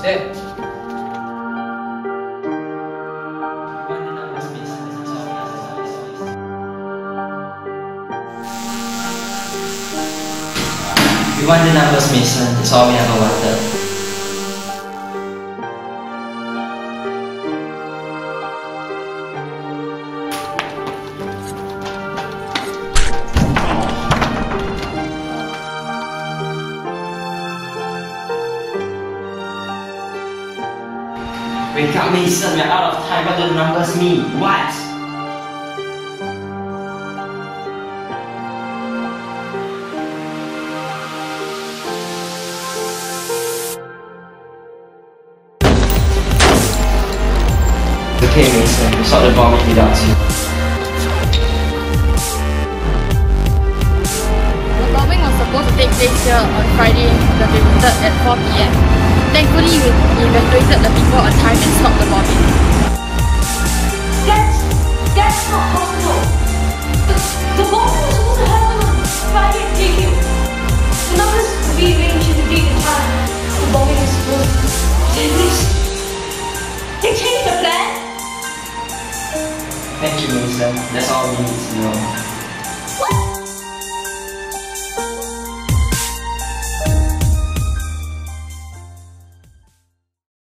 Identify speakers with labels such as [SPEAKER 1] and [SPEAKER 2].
[SPEAKER 1] There. We want the numbers, Mason. That's all we ever wanted. Wake up, Mason. We're out of time. What do the numbers mean? What? Okay, Mason, we saw the bombing without you.
[SPEAKER 2] The bombing was supposed to take place here on Friday, the 23rd at 4 p.m. Thankfully, we evacuated the people on time and stopped the bombing.
[SPEAKER 3] That's not possible. The bombing was supposed to happen on Friday at JQ. The numbers rearranged to the date and time. The bombing is supposed to take place. They changed the plan.
[SPEAKER 1] Thank you, Mason. That's all we need to know.